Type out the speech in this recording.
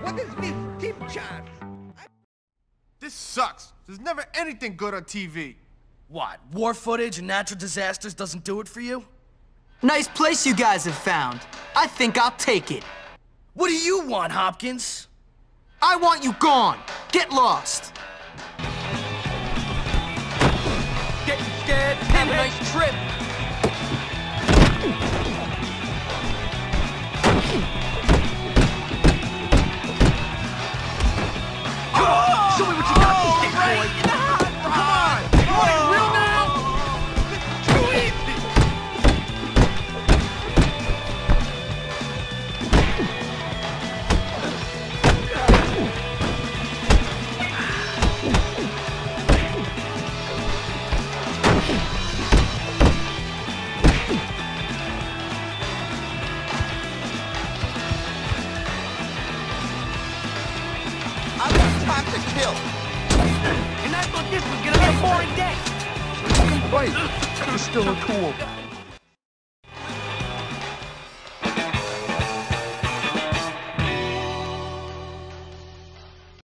What is this tip jar? This sucks. There's never anything good on TV. What, war footage and natural disasters doesn't do it for you? Nice place you guys have found. I think I'll take it. What do you want, Hopkins? I want you gone. Get lost. Getting scared? Have a nice trip. Show me what you got, you stick boy. Come on! You want it real now? It's too easy! I got time to kill. And I thought this was gonna be a boring day. Wait, you're still cool.